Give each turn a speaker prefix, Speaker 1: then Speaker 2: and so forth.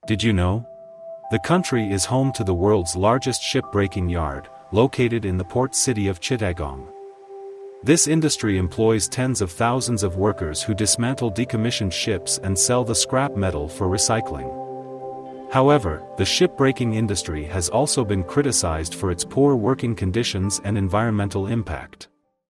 Speaker 1: Did you know? The country is home to the world's largest shipbreaking yard, located in the port city of Chittagong. This industry employs tens of thousands of workers who dismantle decommissioned ships and sell the scrap metal for recycling. However, the shipbreaking industry has also been criticized for its poor working conditions and environmental impact.